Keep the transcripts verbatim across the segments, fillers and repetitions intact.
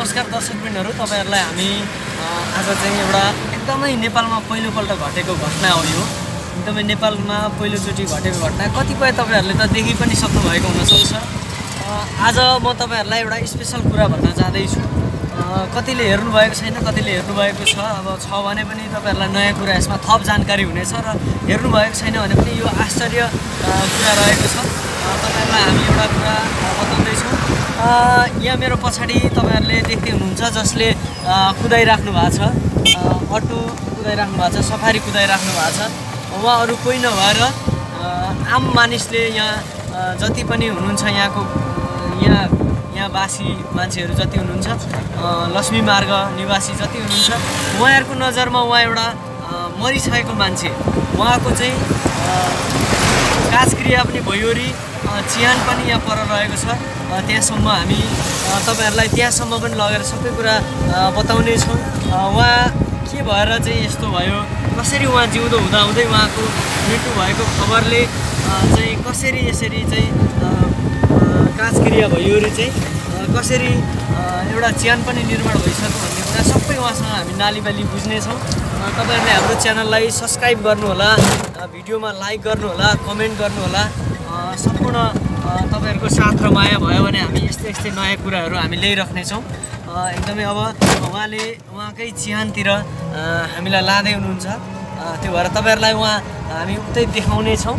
नमस्कार दर्शकवृन्दहरू, तपाईहरुलाई हामी आज चाहिँ एउटा एकदमै नेपालमा पहिलोपल्ट घटेको घटना हो। यो एकदमै नेपालमा पहिलोचोटि घटेको घटना कतिपय तपाईहरुले त देखि पनि सक्नु भएको हुन सक्छ। आज म तपाईहरुलाई एउटा स्पेशल कुरा भन्न चाहदैछु। कतिले हेर्नु भएको छैन, कतिले हेर्नु भएको छ। अब छ भने पनि तपाईहरुलाई नयाँ कुरा यसमा थप जानकारी हुनेछ र हेर्नु भएको छैन भने पनि यो आश्चर्य कुरा रहेको छ। तपाईहरुलाई हामी एउटा कुरा बताउँदै छौं। यहाँ मेरो पछाडी तपाईहरुले देख्दै हुनुहुन्छ जसले कुदाइराख्नु भएको छ, अटो कुदाइराख्नु भएको छ, सफारी कुदाइराख्नु भएको छ। उहाँ अरु कोही नभएर आम मानिसले यहाँ जति पनि हुनुहुन्छ, यहाँको यहाँ यहाँ बासी मान्छेहरू जति हुनुहुन्छ, लक्ष्मी मार्ग निवासी जति हुनुहुन्छ, उहाँहरुको नजरमा उहाँ एउटा मरिसकेको मान्छे। उहाँको चाहिँ काजक्रिया पनि भयोरी, चिहान पनि यहाँ पर रहेको छ। त्यहाँसम्म हामी तपाईहरुलाई त्यहाँसम्म पनि लगेर सबै कुरा बताउने छौं। उहाँ के भएर चाहिँ यस्तो भयो, कसरी उहाँ जिउँदो हुँदा हुँदै उहाँको मृत्यु भएको खबरले चाहिँ कसरी यसरी चाहिँ काजक्रिया भयोरी चाहिँ कसरी एउटा चिहान पनि निर्माण भइसक्यो भन्ने कुरा सबै उहाँसँग हामी नालीबाली बुझ्नेछौँ। तपाईहरुले हाम्रो च्यानललाई सब्स्क्राइब गर्नुहोला, भिडियोमा लाइक गर्नुहोला, कमेन्ट गर्नुहोला। सम्पूर्ण तपाईहरुको साथ र माया भयो भने हामी यस्तै यस्तै नयाँ कुराहरू हामी ल्याइराख्नेछौँ। एकदमै अब उहाँले उहाँकै चिहानतिर हामीलाई लाँदै हुनुहुन्छ। त्यो भएर तपाईहरुलाई उहाँ हामी उतै देखाउने छौँ।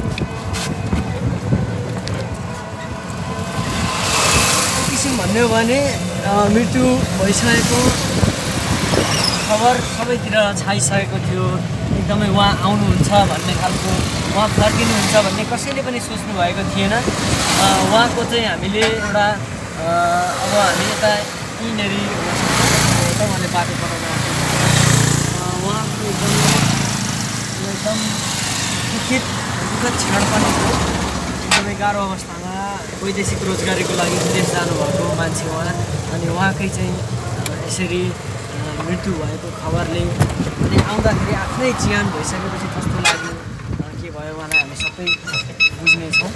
किसिम भन्ने हो भने मृत्यु भइसकेको खबर सबैतिर छाइसकेको थियो। एकदमै उहाँ आउनुहुन्छ भन्ने खालको, उहाँ फर्किनुहुन्छ भन्ने कसैले पनि सोच्नु भएको थिएन। उहाँको चाहिँ हामीले एउटा अब हामी यता यिनीहरू यता उहाँले बाटो बनाउनु उहाँको एकदम एकदम दुखित दुःखद क्षण पनि थियो। एकदमै गाह्रो अवस्थामा वैदेशिक रोजगारीको लागि विदेश जानुभएको मान्छे उहाँ, अनि उहाँकै चाहिँ यसरी मृत्यु भएको खबरले अनि आउँदाखेरि आफ्नै चिहान भइसकेपछि कस्तो लाग्यो, के भयो उहाँलाई हामी सबै बुझ्नेछौँ।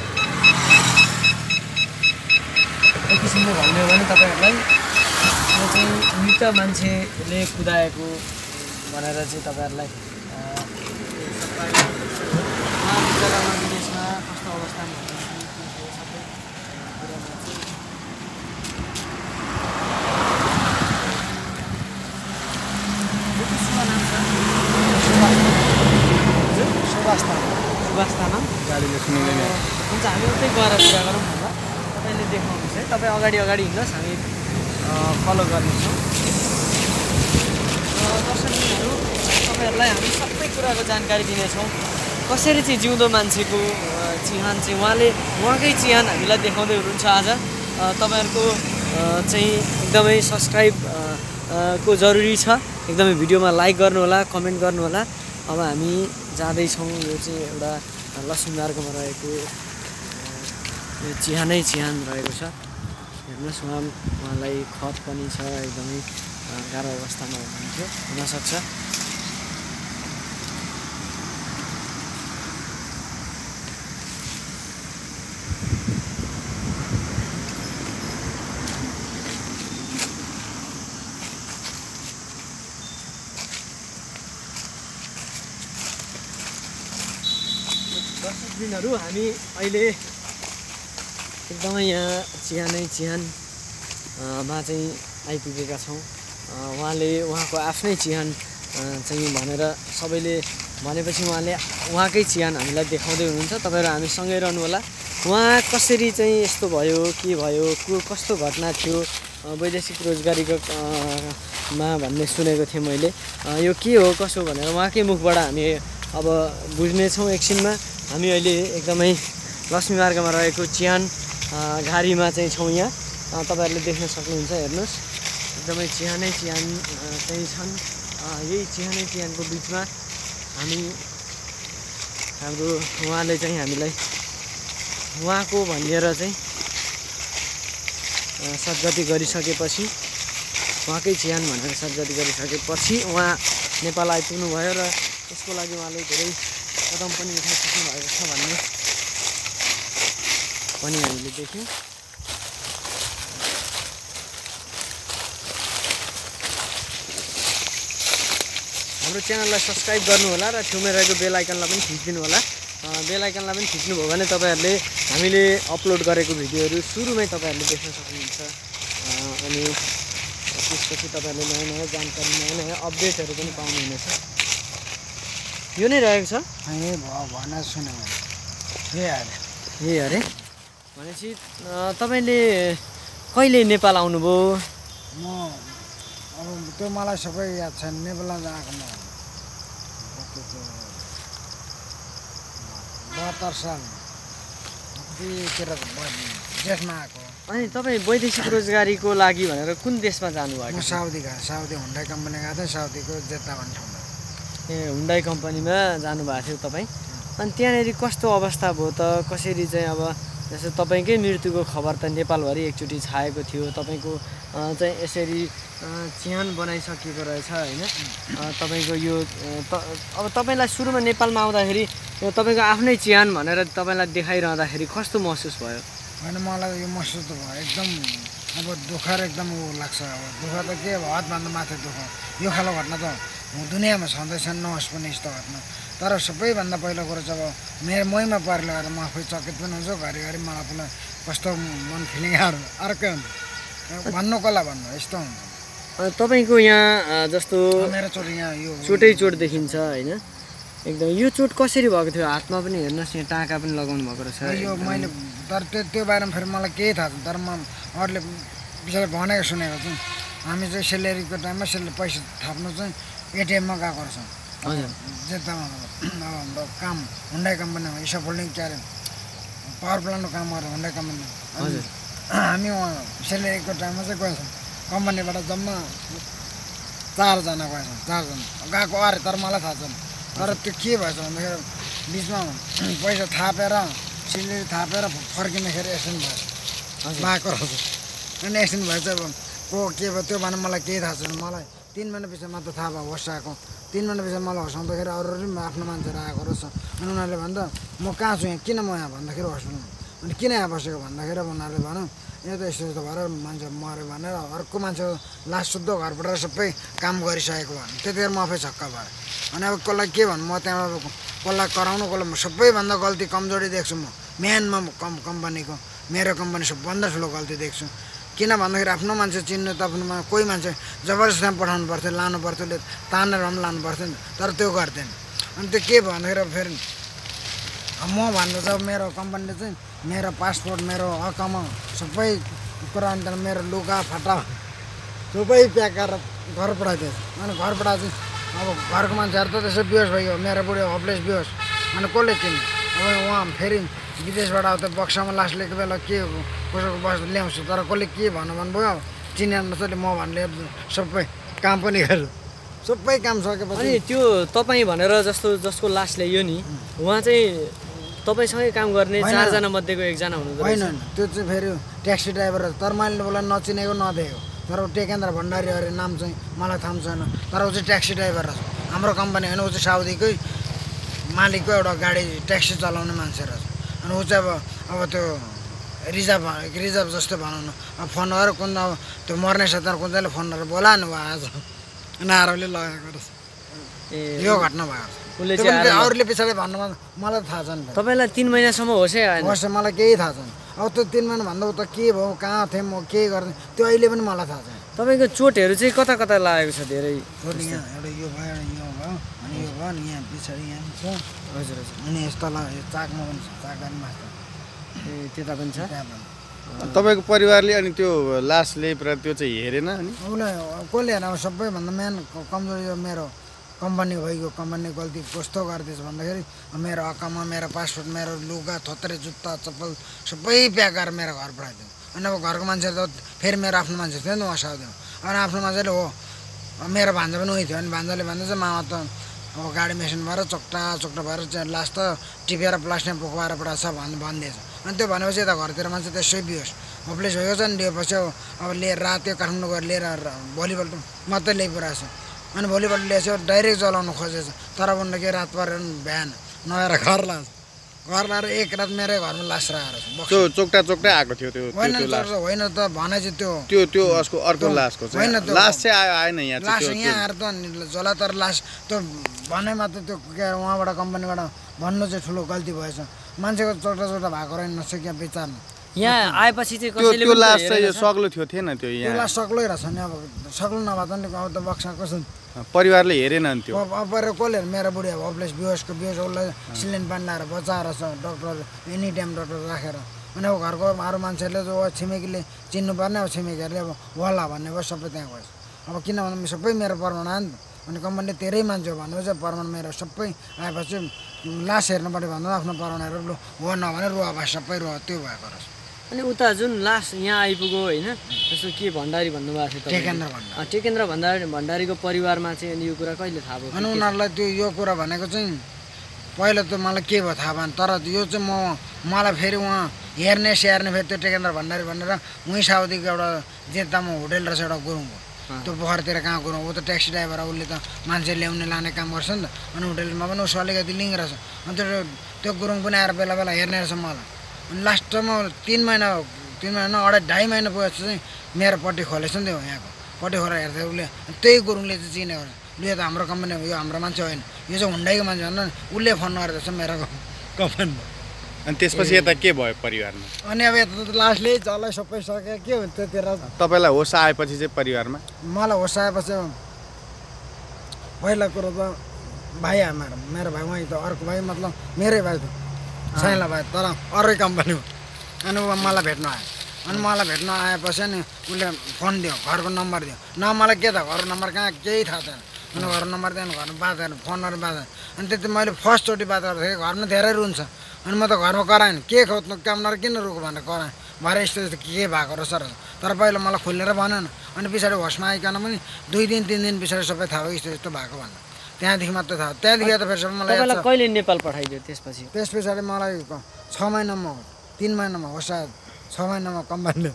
एक किसिमले भन्ने हो भने तपाईँहरूलाई यो चाहिँ मृत मान्छेले कुदाएको भनेर चाहिँ तपाईँहरूलाई जग्गामा विदेशमा कस्तो अवस्थामा हुनुहुन्छ सबै कुरामा चाहिँ सुभाष तामाङ सुभाष तामाङ गाडीले सुनिँदैन। हुन्छ, हामी उतै गएर कुरा गरौँ भन्दा तपाईँले देखाउनुहोस् है। तपाईँ अगाडि अगाडि हिँड्नुहोस्, हामी फलो गर्नेछौँ। दर्शकहरू, तपाईँहरूलाई हामी सबै कुराको जानकारी दिनेछौँ। कसरी चाहिँ जिउँदो मान्छेको चिहान चाहिँ उहाँले उहाँकै चिहान हामीलाई देखाउँदै हुनुहुन्छ आज। तपाईँहरूको चाहिँ एकदमै सब्स्क्राइब को जरुरी छ। एकदमै भिडियोमा लाइक गर्नुहोला, कमेन्ट गर्नुहोला। अब हामी जाँदैछौँ। यो चाहिँ एउटा लक्ष्मी मार्गमा रहेको यो चिहानै चिहान रहेको छ। हेर्नुहोस्, उहाँ उहाँलाई खत पनि छ, एकदमै गाह्रो अवस्थामा हुनुहुन्थ्यो हुनसक्छ। दर्शकवृन्दहरू, हामी अहिले एकदमै यहाँ चिहानै चिहानमा चाहिँ आइपुगेका छौँ। उहाँले उहाँको आफ्नै चिहान चाहिँ भनेर सबैले भनेपछि उहाँले उहाँकै चिहान हामीलाई देखाउँदै हुनुहुन्छ। तपाईँहरू हामी सँगै रहनु होला। उहाँ कसरी चाहिँ यस्तो भयो, के भयो, को कस्तो घटना थियो, वैदेशिक रोजगारीको मा भन्ने सुनेको थिएँ मैले। यो के हो कसो भनेर उहाँकै मुखबाट हामी अब बुझ्नेछौँ एकछिनमा। हामी अहिले एकदमै लक्ष्मी मार्गमा रहेको चिहान घारीमा चाहिँ छौँ। यहाँ तपाईँहरूले देख्न सक्नुहुन्छ। हेर्नुहोस्, एकदमै चिहानै चिहान चाहिँ छन्। यही चिहानै चिहानको बिचमा हामी हाम्रो उहाँले चाहिँ हामीलाई उहाँको भनिएर चाहिँ सद्गति गरिसकेपछि, उहाँकै चिहान भनेर सद्गति गरिसकेपछि उहाँ नेपाल आइपुग्नु भयो र यसको लागि उहाँले धेरै कदम पनि उठाइसक्नु भएको छ भन्ने पनि हामीले देख्यौँ। हाम्रो च्यानललाई सब्सक्राइब गर्नु होला र छेउमै रहेको बेल आइकनलाई पनि थिच्दिनु होला। बेल आइकनलाई पनि थिच्नुभयो भने तपाईँहरूले हामीले अपलोड गरेको भिडियोहरू सुरुमै तपाईँहरूले देख्न सक्नुहुन्छ। अनि त्यसपछि तपाईँहरूले नयाँ नयाँ जानकारी नयाँ नयाँ अपडेटहरू पनि पाउनुहुनेछ। यो नै रहेको छ ए भन सुन ए अरे ए अरे भनेपछि तपाईँले कहिले नेपाल आउनुभयो? म अब त्यो मलाई सबै याद छ। नेपालमा आएको म बहत्तर साल त्यतिखेर जेठमा आएको। अनि तपाईँ वैदेशिक रोजगारीको लागि भनेर कुन देशमा जानुभयो? म साउदी गएँ। साउदी हुन्डाई कम्पनी गएको थिएँ। साउदीको जेद्दा भन्ने ठाउँमा। ए हुन्डाई कम्पनीमा जानुभएको थियो तपाईँ। अनि त्यहाँनिर कस्तो अवस्था भयो त? कसरी चाहिँ अब जस्तो तपाईँकै मृत्युको खबर त नेपालभरि एकचोटि छाएको थियो। तपाईँको चाहिँ यसरी चिहान बनाइसकेको रहेछ होइन? तपाईँको यो अब तपाईँलाई सुरुमा नेपालमा आउँदाखेरि यो तपाईँको आफ्नै चिहान भनेर तपाईँलाई देखाइरहँदाखेरि कस्तो महसुस भयो? होइन मलाई यो महसुस त भयो एकदम अब दुःख र एकदम ऊ लाग्छ। अब दुःख त के अब हदभन्दा माथि दुःख। यो खालको घटना त दुनियाँमा छँदैछ नहोस् पनि यस्तो घटना। तर सबैभन्दा पहिलो कुरो चाहिँ अब मेरो मैमा पारेर लगाएर म आफै चकित पनि हुन्छु। घरिघरि मलाई आफूलाई कस्तो मन फिलिङहरू अर्कै हुन्छ। भन्नु कसलाई भन्नु यस्तो हुन्छ। तपाईँको यहाँ जस्तो मेरो चोट यहाँ यो चोटै चोट देखिन्छ होइन? एकदम यो चोट कसरी भएको थियो? हातमा पनि हेर्नुहोस् यहाँ टाँका पनि लगाउनु भएको रहेछ। यो मैले तर त्यो त्यो बारेमा फेरि मलाई केही थाहा छैन। तर म अरूले पछाडि भनेको सुनेको छु। हामी चाहिँ सेलेरीको टाइममा सेलेरी पैसा थाप्नु चाहिँ एटिएममा गएको रहेछौँ। हजुर जेद्दामा हाम्रो काम हुन्डाई कम्पनीमा इसा फोल्डिङ क्यारे पावर प्लान्टको काम गरेर हुन्डाई कम्पनीमा। हजुर हामी सेलेरीको टाइममा चाहिँ गएछौँ। कम्पनीबाट जम्मा चारजना गएछौँ। चारजना गएको अरे तर मलाई थाहा छैन। तर त्यो के भएछ भन्दाखेरि बिचमा पैसा थापेर सिलेरी थापेर फर्किँदाखेरि एक्सिडेन्ट भएछ। भएको रहेछ। अनि एक्सिडेन्ट भएछ अब को के भयो त्यो भने मलाई केही थाहा छैन। मलाई तिन महिना पछि मात्र थाहा भयो होस आएको। तिन महिना पछि मलाई हँसाउँदाखेरि अरू अरू पनि आफ्नो मान्छेहरू आएको रहेछ। अनि उनीहरूले भन्दा म कहाँ छु यहाँ किन म यहाँ भन्दाखेरि हस्पिटलमा। अनि किन यहाँ बसेको भन्दाखेरि अब उनीहरूले भन्यो यहाँ त यस्तो यस्तो भएर मान्छे मऱ्यो भनेर अर्को मान्छे लास्ट शुद्ध घरबाट सबै काम गरिसकेको भन्यो। त्यतिखेर म आफै छक्क भएँ। अनि अब कसलाई के भन्नु म त्यहाँबाट कसलाई कराउनु कसलाई म सबैभन्दा गल्ती कमजोरी देख्छु। म म्यानमा कम कम्पनीको मेरो कम्पनी सबभन्दा ठुलो गल्ती देख्छु। किन भन्दाखेरि आफ्नो मान्छे चिन्नु त आफ्नोमा कोही मान्छे जबरजस्ती पठाउनु पर्थ्यो लानु पर्थ्यो तानेर पनि लानु पर्थ्यो नि। तर त्यो गर्दैन। अनि त्यो के भन्दाखेरि फेरि म भन्दा चाहिँ मेरो कम्पनीले चाहिँ मेरो पासपोर्ट मेरो अकाउमा सबै कुरा अनि त्यहाँदेखि मेरो लुगा फाटा सबै प्याक गरेर घर पठाइदिएछ। अनि घर पठाए चाहिँ अब घरको मान्छेहरू त त्यसै बेहोस भइयो। मेरो बुढी हपलेस बेहोस। अनि कसले किन्ने? अब उहाँ फेरि विदेशबाट आउँदा बक्सामा लास लिएको बेला के कसैको बस ल्याउँछु। तर कसले के भन्नु भन्नुभयो चिनेर नसले म भन्ने सबै काम पनि गरेर सबै काम सकेपछि अनि त्यो तपाईँ भनेर जस्तो जसको लास ल्यायो नि उहाँ चाहिँ तपाईँसँगै काम गर्ने चारजना मध्येको एकजना हुनुहुँदो होइन। त्यो चाहिँ फेरि ट्याक्सी ड्राइभर। तर मैले उसलाई नचिनेको नदेखेको। तर टेकेन्द्र भण्डारी अरे नाम चाहिँ मलाई थाहा छैन। तर ऊ चाहिँ ट्याक्सी ड्राइभर रहेछ। हाम्रो कम्पनी होइन ऊ चाहिँ साउदीकै मालिकको एउटा गाडी ट्याक्सी चलाउने मान्छे रहेछ। अनि ऊ चाहिँ अब अब त्यो रिजर्भ रिजर्भ जस्तो भनौँ न अब फोन गरेर कुन अब त्यो मर्ने साथीहरू कुन चाहिँले फोन गरेर बोला नि आज नारोले लगाएको रहेछ। यो घटना भएको अरूले पछाडि भन्नुमा मलाई थाहा छैन। तपाईँलाई तिन महिनासम्म होसै होस् मलाई केही थाहा छैन। अब त्यो तिन महिना भन्दा उता के भयो कहाँ थिएँ म के गर्ने त्यो अहिले पनि मलाई थाहा छैन। तपाईँको चोटहरू चाहिँ कता कता लागेको छ? धेरै चोट यहाँ एउटा यो भयो एउटा यो भयो अनि यो भयो नि यहाँ पछाडि यहाँ छ। हजुर हजुर अनि यस्तो यो चाकमा पनि छ। चाकमा मास्छ ए त्यता पनि छ। तपाईँको परिवारले अनि त्यो लास ल्याएर त्यो चाहिँ हेरेन? अनि उसलाई कसले हेर अब सबैभन्दा मेन कमजोरी यो मेरो कम्पनी भइगयो। कम्पनी गल्ती कस्तो गरिदिएछ भन्दाखेरि मेरो अकाउमा मेरो पासपोर्ट मेरो लुगा थोत्रे जुत्ता चप्पल सबै प्याक गरेर मेरो घर पठाइदियो। अनि अब घरको मान्छेहरू त फेरि मेरो आफ्नो मान्छे थियो नि उहाँसादियो। अनि आफ्नो मान्छेले हो मेरो भान्जा पनि उही थियो। अनि भान्जाले भन्दा चाहिँ मामा त अब गाडी मेसिन भएर चोक्टा चोक्टा भएर चाहिँ लास्ट त टिपेर प्लास्टिक पोखबाएर पठाएको छ भन् भनिदिएछ। अनि त्यो भनेपछि यता घरतिर मान्छे त्यसै बिहोस् हप्लेस भएको छ नि। लिएपछि अब लिएर रात त्यो काठमाडौँ गएर लिएर भोलिपल्ट मात्रै ल्याइपुऱ्याएको छ। अनि भोलिपल्ट ल्याएछ डाइरेक्ट जलाउनु खोजेछ। तर भन्नु के रात परेर बिहान नआएर घर लाग्छ। घर लाएर एक रात मेरै घरमा लास राखेर त्यो चोक्टा चोक्टै आएको थियो त्यो होइन त्यो लास होइन त भने चाहिँ त्यो त्यो त्यो उसको अर्को लासको होइन चाहिँ त्यो- लास चाहिँ आयो आएन यहाँ लास चाहिँ यहाँ आएर त जला तर लास त्यो भनेमा त त्यो के अरे उहाँबाट कम्पनीबाट भन्नु चाहिँ ठुलो गल्ती भएछ मान्छेको चोटा चोटा भएको रहेन नसक्या बेचार्नु यहाँ आएपछि चाहिँ त्यो कसैले त्यो पनि लास त चाहिँ यो हेरेन। सग्लो थियो थिएन त्यो त्यो यहाँ लास सक्लै रहेछ नि अब सक्लो नभए त नि अब त बक्सा कसो परिवारले हेरेन नि त्यो अब अब कसले मेरो बुढी अब हपलेस बिहोसको बिहोस उसलाई सिलिन्ड पानी लाएर बचाएर छ डक्टर एनी टाइम डक्टर राखेर अनि अब घरको अरू मान्छेहरूले जो छिमेकीले चिन्नुपर्ने अब छिमेकीहरूले अब होला भन्ने भयो सबै त्यहाँ गएछ अब किनभने सबै मेरो परमान आयो नि त अनि कम्पनीले तेरै मान्छे हो भन्नु चाहिँ परमान मेरो सबै आएपछि लास हेर्नु पऱ्यो भन्दा आफ्नो परमानहरू लु हो नभने रुवा भाइ सबै रुवा त्यो भएको रहेछ अनि उता जुन लास यहाँ आइपुग्यो होइन जस्तो के भण्डारी भन्नुभएको थियो तपाईँले। टेकेन्द्र भण्डारी। अँ, टेकेन्द्र भण्डारी भण्डारीको परिवारमा चाहिँ अनि यो कुरा कहिले थाहा भयो अनि उनीहरूलाई त्यो यो कुरा भनेको चाहिँ पहिला त मलाई के भयो थाहा भएन तर यो चाहिँ म मलाई फेरि उहाँ हेर्ने स्याहार्ने फेरि त्यो टेकेन्द्र भण्डारी भनेर उहीँ साउदीको एउटा जेतामा होटेल रहेछ एउटा गुरुङको त्यो पोखरतिर कहाँ गुरुङ ऊ त ट्याक्सी ड्राइभर हो उसले त मान्छे ल्याउने लाने काम गर्छ नि त अनि होटेलमा पनि उसो अलिकति लिङ रहेछ अनि त्यो त्यो गुरुङ पनि आएर बेला बेला हेर्ने रहेछ मलाई अनि लास्टमा तिन महिना तिन महिना अढाई ढाई महिना पुगेपछि चाहिँ मेरो पट्टी खोलेछ नि त्यो यहाँको पट्टी खोलेर हेर्दा उसले त्यही गुरुङले चाहिँ चिनेको रहेछ लु यो त हाम्रो कम्पनी हो यो हाम्रो मान्छे होइन यो चाहिँ हुन्डाईको मान्छे होइन उसले फोन गरेर मेरो कम्पनी अनि त्यसपछि यता के भयो परिवारमा अनि अब यता त लास्टले जसलाई सबै सक्यो के हुन्छ त्यतिर तपाईँलाई होस आएपछि चाहिँ परिवारमा मलाई होस आएपछि पहिला कुरो त भाइ आयो मेरो मेरो भाइ उहीँ त अर्को भाइ मतलब मेरै भाइ त साइला भाइ तर अरू कम्पनी हो अनि ऊ मलाई भेट्न आयो अनि मलाई भेट्न आएपछि नि उसले फोन दियो घरको नम्बर दियो न मलाई के त घरको नम्बर कहाँ केही थाहा छैन अनि घरको नम्बर दिएन घरमा बात गरेर फोनहरू बात गरेर अनि त्यति मैले फर्स्टचोटि बात गर्दाखेरि घरमा धेरै रुन्छ अनि म त घरमा कराएन के खोज्नु काम नर किन रुको भनेर कराएँ भरे यस्तो यस्तो के भएको रहेछ रहेछ तर पहिला मलाई खुलेर भनेन अनि पछाडि होसमा आइकन पनि दुई दिन तिन दिन पछाडि सबै थाहा भयो यस्तो यस्तो भएको भनेर त्यहाँदेखि मात्रै थाहा त्यहाँदेखि त फेरि सबै मलाई याद तपाईँलाई छ। कहिले नेपाल पठाइदियो त्यसपछि त्यस पछाडि मलाई छ महिनामा तिन महिनामा होस आयो छ महिनामा कम्पनीले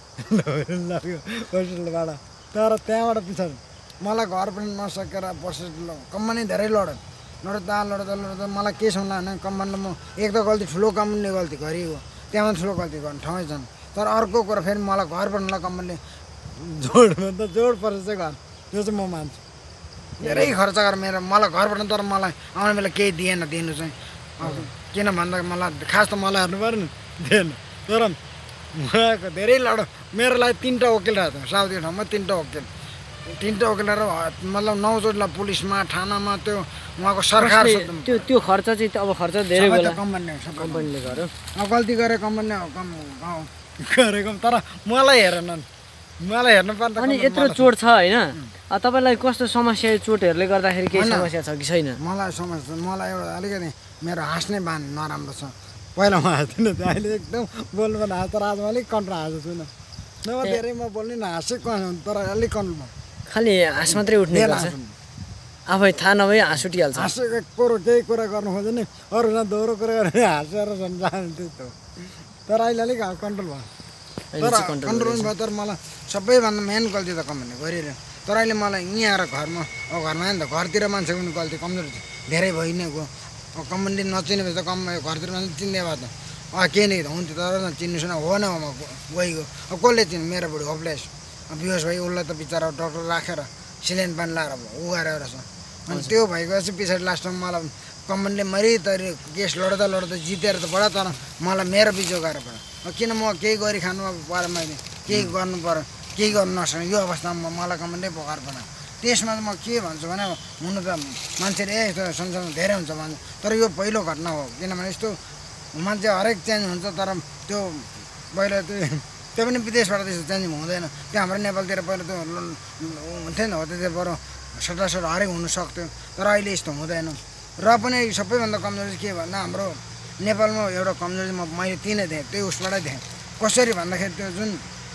लग्यो होस्टेलबाट तर त्यहाँबाट पछाडि मलाई घर पनि नसकेर बस कम्पनी धेरै लड्यो लड्दा लड्दा लड्दा मलाई के सुन्ला होइन कम्पनीले म एक त गल्ती ठुलो कम्पनीले गल्ती गरियो त्यहाँ ठुलो गल्ती गर्नु ठाउँै छन् तर अर्को कुरा फेरि मलाई घर बनाउनलाई कम्पनीले जोड त जोड परेछ चाहिँ घर त्यो चाहिँ म मान्छु धेरै खर्च गरेर मेरो मलाई घर बनाउनु तर मलाई आउने बेला केही दिएन दिनु चाहिँ अब किन भन्दा मलाई खास त मलाई हेर्नु पऱ्यो नि दिएन तर उहाँको धेरै लड मेरो लागि तिनवटा वकिल रहेको थियो साउदी ठाउँमा तिनवटा वकिल तिनवटा वकिल र मतलब नौचोटलाई पुलिसमा थानामा त्यो उहाँको सरकार कसले- त्यो त्यो खर्च चाहिँ त अब खर्च धेरै सबै होला त कम्पनी हो, सबै कम्पनीले गर्यो अब गल्ती गरे कम्पनी हो, कम गाउँ गरेको तर मलाई हेरेनन् मलाई हेर्नु पर्दा अनि कम्पनी यत्रो मलाई- चोट छ होइन अब तपाईँलाई कस्तो समस्या चोटहरूले गर्दाखेरि केही होइन। समस्या छ कि छैन मलाई समस्या मलाई एउटा अलिकति मेरो हाँस्ने बान नराम्रो छ पहिला म हाँस्थेन थियो अहिले एकदम बोल्नु पर्ने हाँस तर आज म अलिक कन्ट्रोल हाँसेको छुइनँ नभए धेरै म बोल्ने न हाँसेको तर अलिक कन्ट्रोल भयो खालि हाँस मात्रै उठ्ने बेला गर्छ हाँस्नु। आफै थाहा नभए हाँस उठिहाल्छ हाँसेको कुरो केही कुरा गर्नु खोज्यो नि अरू न दोहोरो कुरा गरेर हाँसेर जानु त्यस्तो तर अहिले अलिक कन्ट्रोल भयो अहिले तर चाहिँ कन्ट्रोल कन्ट्रोल भयो तर मलाई सबैभन्दा मेन गल्ती त कम्पनीले गरिरह्यो तर अहिले मलाई यहाँ आएर घरमा अब घरमा आयो नि त घरतिर मान्छेको पनि गल्ती कमजोर थियो धेरै भइ नै गयो अब कम्पनीले नचिनेपछि त कम घरतिर मान्छे चिन्ने भए त अँ केही नै हुन्थ्यो तर चिन्नु छैन हो न म गइगयो अब कसले चिन्नु मेरो बुढी होपलेस अब बिहोस भयो उसलाई त बिचरा डक्टर राखेर सिलिन्ड पानी लाएर उ गरेर रहेछ अनि त्यो भइगएपछि पछाडि लास्टमा मलाई कम्पनीले मरितरी केस लड्दा लड्दा जितेर त पऱ्यो तर मलाई मेरो बिजो गरेर पऱ्यो अब किन म केही गरी खानु अब पऱ्यो मैले केही गर्नु पऱ्यो केही गर्नु नसक्ने यो अवस्थामा मलाई कम्पनीले पकाएर बनायो त्यसमा त म के भन्छु भने हुनु त मान्छेले ए यस्तो संसारमा धेरै हुन्छ भन्छ तर यो पहिलो घटना हो किनभने यस्तो मान्छे हरेक चेन्ज हुन्छ तर त्यो पहिला त्यो त्यो पनि विदेशबाट त्यस्तो चेन्ज हुँदैन त्यो हाम्रो नेपालतिर पहिला त्यो हुन्थेन हो त्यो बरु सटासट हरेक हुनु सक्थ्यो तर अहिले यस्तो हुँदैन र पनि सबैभन्दा कमजोरी चाहिँ के भन्दा हाम्रो नेपालमा एउटा कमजोरी म मैले तिनै थिएँ त्यही उसबाटै थिएँ कसरी भन्दाखेरि त्यो जुन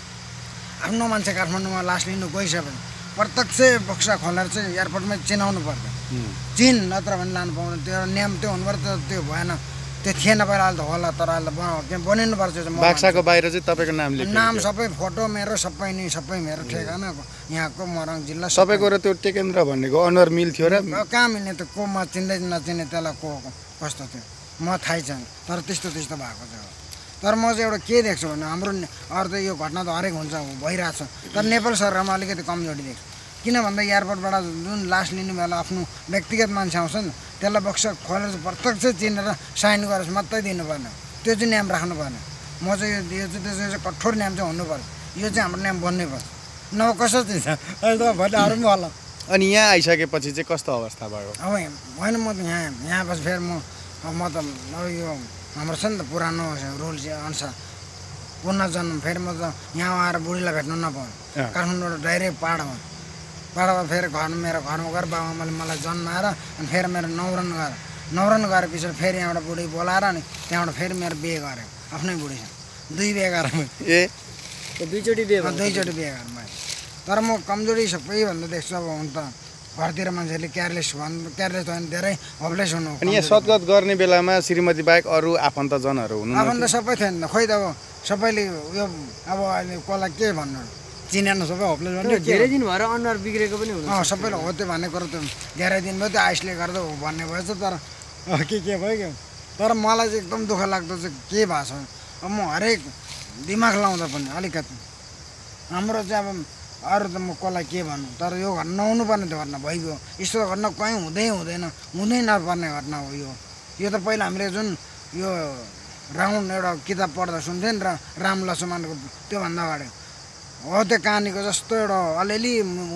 आफ्नो मान्छे काठमाडौँमा लास लिनु गइसक्यो प्रत्यक्ष बक्सा खोलेर चाहिँ एयरपोर्टमै चिनाउनु पर्छ चिन नत्र भने लानु पाउँदैन त्यो एउटा नियम त्यो हुनुपर्छ त्यो भएन त्यो थिएन पहिला अहिले त होला तर अहिले त बनाउ के बनिनु पर्छ चाहिँ म बाक्साको बाहिर चाहिँ तपाईँको नाम भन्छु। लेख्नु नाम सबै फोटो मेरो सबै नै सबै मेरो ठेगाना यहाँको मोरङ जिल्ला सबैको र त्यो टेकेन्द्र भन्नेको अनुहार मिल्थ्यो र अब कहाँ मिल्ने त कोमा चिन्दै नचिने त्यसलाई को को कस्तो थियो म थाहै छैन तर त्यस्तो त्यस्तो भएको छ तर म चाहिँ एउटा के देख्छु भने हाम्रो अरू त यो घटना त हरेक हुन्छ भइरहेछ तर नेपाल सरकारमा अलिकति कमजोरी देख्छु किन भन्दा एयरपोर्टबाट जुन लास लिनु बेला आफ्नो व्यक्तिगत मान्छे आउँछ नि त्यसलाई बक्स खोलेर प्रत्यक्ष चिनेर साइन गरेर मात्रै दिनुपर्ने त्यो चाहिँ नियम राख्नुपर्ने म चाहिँ यो यो चाहिँ त्यसो चाहिँ कठोर नियम चाहिँ हुनुपर्छ यो चाहिँ हाम्रो नियम बन्नै पर्छ नभए कसो चाहिँ छ अहिले त भोलि अरू पनि होला अनि यहाँ आइसकेपछि चाहिँ कस्तो अवस्था भयो अब होइन म त यहाँ यहाँ पछि फेरि म अब म त अब यो हाम्रो छ नि त पुरानो रुल्स अनुसार पुनर्जन्म फेरि म त यहाँ आएर बुढीलाई भेट्नु नपाउँ काठमाडौँबाट डाइरेक्ट पाहाडमा पाहाडमा फेरि घरमा मेरो घरमा गएर बाबाआमाले मलाई जन्माएर अनि फेरि मेरो नौरन गएर नौरन गएर पछाडि फेरि यहाँबाट बुढी बोलाएर अनि त्यहाँबाट फेरि मेरो बिहे गरेँ आफ्नै बुढीसँग दुई बिहे गरेँ ए दुईचोटि बिहे भयो दुईचोटि बिहे गरेँ मैले तर म कमजोरी सबैभन्दा देख्छु अब हुन त घरतिर मान्छेले केयरलेस भन्नु केयरलेस भयो भने धेरै होपलेस हुनु अनि यहाँ सद्गत गर्ने बेलामा श्रीमती बाहेक अरू आफन्तजनहरू हुनु आफन्त सबै थियो नि त खोइ त अब सबैले यो अब अहिले कसलाई के भन्नु चिनेन सबै होपलेस भन्नु धेरै दिन भएर अनुहार बिग्रेको पनि हुनु अँ सबैले हो त्यो भन्ने कुरो त धेरै दिन भयो त्यो आइसले गर्दा हो भन्ने भएछ तर के के भयो क्या तर मलाई चाहिँ एकदम दुःख लाग्दो चाहिँ के भएको छ अब म हरेक दिमाग लाउँदा पनि अलिकति हाम्रो चाहिँ अब अरू त म कसलाई के भन्नु तर यो घटना नहुनु पर्ने त्यो घटना भइगयो यस्तो घटना कहीँ हुँदै हुँदैन हुँदै नपर्ने घटना हो यो यो त पहिला हामीले जुन यो राउन्ड एउटा किताब पढ्दा सुन्थ्यो नि र राम लक्ष्मणको त्योभन्दा अगाडि हो त्यो कहानीको जस्तो एउटा अलिअलि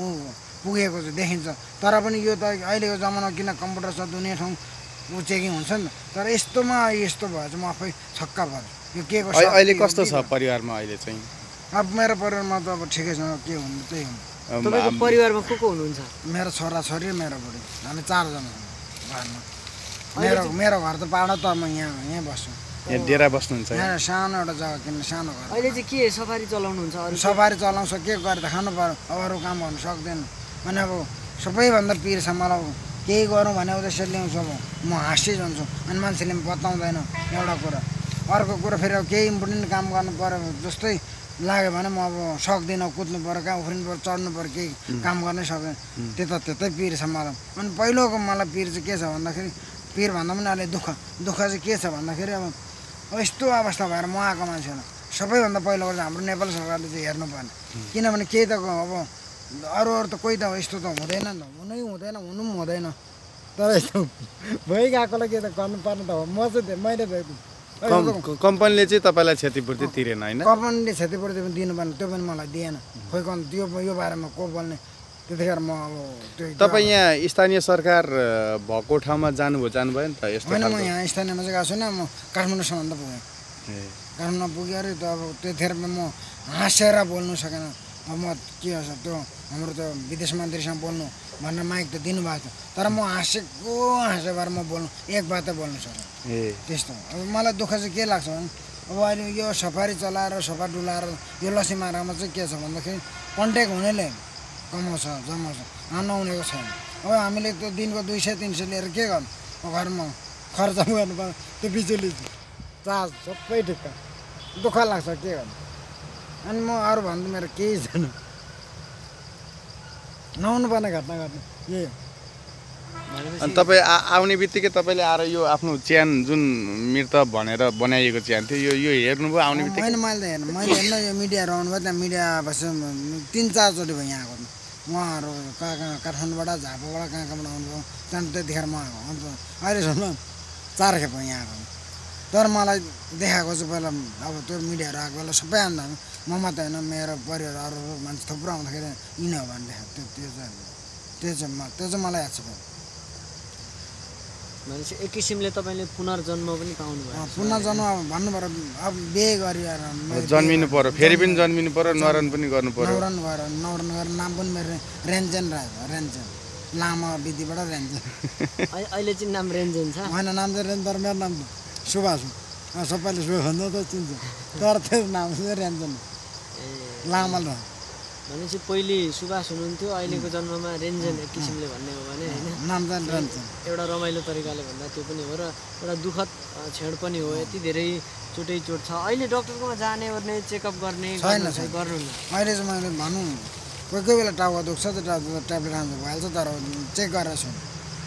पुगेको चाहिँ देखिन्छ तर पनि यो त अहिलेको जमाना किन कम्प्युटर छ दुनियाँ ठाउँ ऊ चेकिङ हुन्छ नि तर यस्तोमा यस्तो भयो चाहिँ म आफै छक्का परेँ यो के को अहिले कस्तो छ परिवारमा अहिले चाहिँ अब मेरो परिवारमा त अब ठिकै छ के हुनु त्यही हुनु तपाईँको परिवारमा को को हुनुहुन्छ मेरो छोरा छोरी मेरो बुढी हामी चारजना घरमा मेरो मेरो घर त पाहाड त म यहाँ यहीँ बस्छु यहाँ डेरा बस्नुहुन्छ यहाँ सानो एउटा जग्गा किन्न सानो घर अहिले चाहिँ के सफारी चलाउनुहुन्छ अरू सफारी चलाउँछ के गरेर त खानु पर्यो अब अरू काम गर्नु सक्दैन अनि अब सबैभन्दा पिर छ मलाई केही गरौँ भने उद्देश्य ल्याउँछु अब म हाँसी जान्छु अनि मान्छेले पनि बताउँदैन एउटा कुरा अर्को कुरा फेरि अब केही इम्पोर्टेन्ट काम गर्नु पऱ्यो जस्तै लाग्यो भने म अब सक्दिनँ कुद्नु पऱ्यो कहाँ उफ्रिनु पऱ्यो चढ्नु पऱ्यो केही काम गर्नै सक्दैन त्यता त्यतै पिर छ मलाई अनि पहिलोको मलाई पिर चाहिँ के छ भन्दाखेरि पिर भन्दा पनि अहिले दुःख दुःख चाहिँ के छ भन्दाखेरि अब अब यस्तो अवस्था भएर म आएको मान्छे हो सबैभन्दा पहिलो चाहिँ हाम्रो नेपाल सरकारले चाहिँ हेर्नुपर्ने किनभने केही त अब अरू अरू त कोही त यस्तो त हुँदैन नि त हुनै हुँदैन हुनु पनि हुँदैन तर यस्तो भइगएकोलाई के त गर्नुपर्ने त हो म चाहिँ मैले कम्पनीले चाहिँ तपाईँलाई क्षतिपूर्ति तिरेन होइन कम्पनीले क्षतिपूर्ति पनि दिनुपर्ने त्यो पनि मलाई दिएन खोइ कन् त्यो यो बारेमा को बोल्ने त्यतिखेर म अब त्यो तपाईँ यहाँ स्थानीय सरकार भएको ठाउँमा जानुभयो जानुभयो नि त यस्तो होइन म यहाँ स्थानीयमा चाहिँ गएको छुइनँ म काठमाडौँसम्म त पुगेँ काठमाडौँ पुगेँ अरे त अब त्यतिखेर म हाँसेर बोल्नु सकेन अब म के छ त्यो हाम्रो त्यो विदेश मन्त्रीसँग बोल्नु भनेर माइक त दिनुभएको थियो तर म हाँसेको हाँसे भएर म बोल्नु एक बात बोल्नु सकेँ त्यस्तो अब मलाई दुःख चाहिँ के लाग्छ भने अब अहिले यो सफारी चलाएर सफा डुलाएर यो लसी मारामा चाहिँ के छ भन्दाखेरि कन्ट्याक्ट हुनेले कमाउँछ जमाउँछ नहुनेको छैन अब हामीले त्यो दिनको दुई सय तिन सय लिएर के गर्नु घरमा खर्च गर्नु पर्यो त्यो बिजुली चार्ज सबै ठिक्क दुःख लाग्छ के गर्नु अनि म अरू भन्दा मेरो केही छैन नहुनु पर्ने घटना घट्नु यही अनि तपाईँ आ आउने बित्तिकै तपाईँले आएर यो आफ्नो च्यान जुन मृत भनेर बनाइएको च्यान थियो यो यो हेर्नुभयो आउने बित्तिकै होइन मैले त हेर्नु मैले हेर्नु यो मिडियाहरू आउनुभयो त्यहाँ मिडिया बस्यो तिन चारचोटि भयो यहाँ आएको उहाँहरू कहाँ कहाँ काठमाडौँबाट झापाबाट कहाँ कहाँबाट आउनुभयो त्यहाँदेखि त्यतिखेर म आएको अन्त अहिलेसम्म चार खेप भयो यहाँ आएको तर मलाई देखाएको चाहिँ पहिला अब त्यो मिडियाहरू आएको बेला सबै आउँदा म मात्रै होइन मेरो परिवार अरू मान्छे थुप्रो आउँदाखेरि यिन हो भने देखाएको त्यो त्यो चाहिँ त्यो चाहिँ त्यो चाहिँ मलाई याद छ भनेपछि एक किसिमले तपाईँले पुनर्जन्म पनि पाउनुभयो पुनर्जन्म अब भन्नु पऱ्यो अब बिहे गरेर जन्मिनु पर्यो फेरि पनि जन्मिनु पर्यो न्वारन पनि गर्नु पर्यो नौरन गएर नौरन गरेर नाम पनि मेरो रेन्जेन राखेको रेन्जेन लामा विधिबाट रेन्जेन अहिले चाहिँ नाम रेन्जेन छ होइन नाम चाहिँ रेन्ज तर मेरो नाम सुभाष हो सबैले सुभाष भन्दा त चिन्छ तर त्यो नाम चाहिँ रेन्जेन लामा र भनेपछि पहिले सुभाष हुनुहुन्थ्यो अहिलेको जन्ममा रेन्जेन एक किसिमले भन्ने हो भने होइन नाम चाहिँ रेन्जेन एउटा रमाइलो तरिकाले भन्दा त्यो पनि हो र एउटा दुःखद क्षण पनि हो यति धेरै चोटै चोट छ अहिले डक्टरकोमा जाने ओर्ने चेकअप गर्ने छैन गर्नुहुन्न अहिले चाहिँ मैले भनौँ कोही कोही बेला टाउको दुख्छ त ट्याब्लेट खान्छ भइहाल्छ तर चेक गरेर छु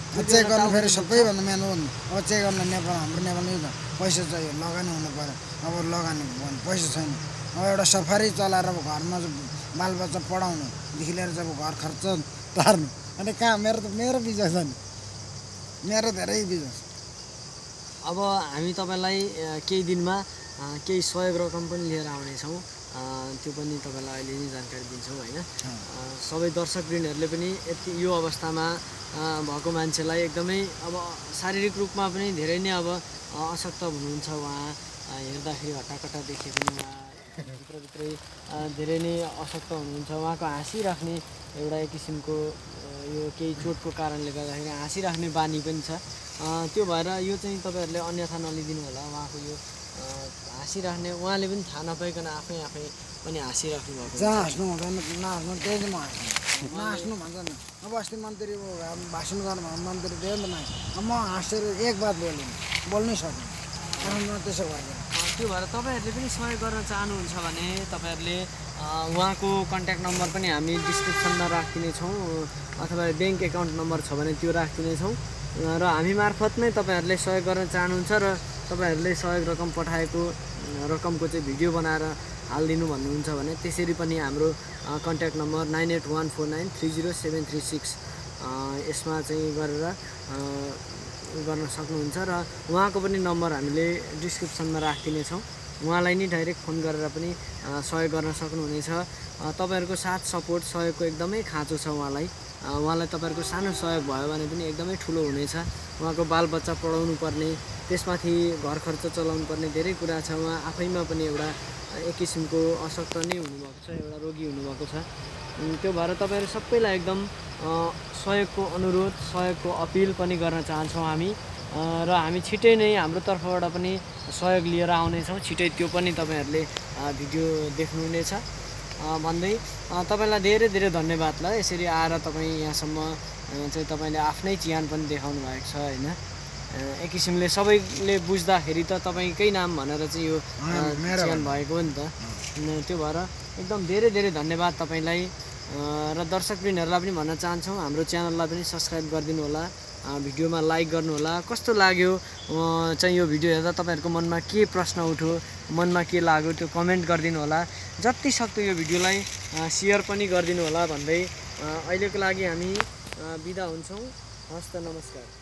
चेक गर्नु फेरि सबैभन्दा मेन हो नि अब चेक गर्न नेपाल हाम्रो नेपालमा यो त पैसा चाहियो लगानी हुनु पऱ्यो अब लगानी भन्नु पैसा छैन अब एउटा सफारी चलाएर अब घरमा बालबच्चा पढाउनुदेखि लिएर चाहिँ अब घर खर्च तार्नु अनि कहाँ मेरो त मेरो बिजनेस छ नि मेरो धेरै बिजनेस अब हामी तपाईँलाई केही दिनमा केही सहयोग रकम पनि लिएर आउनेछौँ त्यो पनि तपाईँलाई अहिले नै जानकारी दिन्छौँ होइन सबै दर्शकवृन्दहरूले पनि यति यो अवस्थामा भएको मान्छेलाई एकदमै अब शारीरिक रूपमा पनि धेरै नै अब अशक्त हुनुहुन्छ उहाँ हेर्दाखेरि हट्टाकट्टा देखे पनि उहाँ भित्रभित्रै धेरै नै अशक्त हुनुहुन्छ उहाँको हाँसिराख्ने एउटा एक किसिमको यो केही चोटको कारणले गर्दाखेरि हाँसिराख्ने बानी पनि छ त्यो भएर यो चाहिँ तपाईँहरूले अन्यथा नलिदिनु होला उहाँको यो हाँसिराख्ने उहाँले पनि थाहा नपाइकन आफै आफै पनि हाँसिराख्नु भएको जहाँ हाँस्नु हुँदैन नहाँस्नु त्यही चाहिँ म हाँस्नु नहाँस्नु भन्छ नि अब अस्ति मन्त्री भाषण गर्नु भएको मन्त्री थियो नि त मान्छे अब म हाँसेर एक बात बोलेँ बोल्नै सकेँ कारण म त्यसो गर्दैन त्यो भएर तपाईँहरूले पनि सहयोग गर्न चाहनुहुन्छ भने तपाईँहरूले उहाँको कन्ट्याक्ट नम्बर पनि हामी डिस्क्रिप्सनमा राखिदिनेछौँ अथवा ब्याङ्क एकाउन्ट नम्बर छ भने त्यो राखिदिनेछौँ र हामी मार्फत नै तपाईँहरूले सहयोग गर्न चाहनुहुन्छ र तपाईँहरूले सहयोग रकम पठाएको रकमको चाहिँ भिडियो बनाएर हालिदिनु भन्नुहुन्छ भने त्यसरी पनि हाम्रो contact number nine eight one four nine three zero seven three six यसमा चाहिँ गरेर गर्न सक्नुहुन्छ र उहाँको पनि नम्बर हामीले डिस्क्रिप्सनमा राखिदिनेछौँ उहाँलाई नै डाइरेक्ट फोन गरेर पनि सहयोग गर्न सक्नुहुनेछ तपाईँहरूको साथ सपोर्ट सहयोगको एकदमै खाँचो छ उहाँलाई उहाँलाई तपाईँहरूको सानो सहयोग भयो भने पनि एकदमै ठुलो हुनेछ उहाँको बालबच्चा पढाउनु पर्ने त्यसमाथि घर खर्च चलाउनु पर्ने धेरै कुरा छ उहाँ आफैमा पनि एउटा एक किसिमको अशक्त नै हुनुभएको छ एउटा रोगी हुनुभएको छ त्यो भएर तपाईँहरू सबैलाई एकदम सहयोगको अनुरोध सहयोगको अपिल पनि गर्न चाहन्छौँ हामी र हामी छिटै नै हाम्रो तर्फबाट पनि सहयोग लिएर आउनेछौँ छिटै त्यो पनि तपाईँहरूले भिडियो देख्नुहुनेछ भन्दै तपाईँलाई धेरै धेरै धन्यवाद ल यसरी आएर तपाईँ यहाँसम्म चाहिँ तपाईँले आफ्नै चिहान पनि देखाउनु भएको छ होइन एक किसिमले सबैले बुझ्दाखेरि त तपाईँकै नाम भनेर चाहिँ यो चिहान भएको हो नि त त्यो भएर एकदम धेरै धेरै धन्यवाद तपाईँलाई र दर्शकवृन्दहरूलाई पनि भन्न चाहन्छौँ हाम्रो च्यानललाई पनि सब्सक्राइब गरिदिनु होला भिडियोमा लाइक गर्नु होला कस्तो लाग्यो चाहिँ यो भिडियो हेर्दा तपाईँहरूको मनमा के प्रश्न उठ्यो मनमा के लाग्यो त्यो कमेन्ट गरिदिनु होला जति सक्दो यो भिडियोलाई सेयर पनि गरिदिनु होला भन्दै अहिलेको लागि हामी बिदा हुन्छौँ हस् त नमस्कार।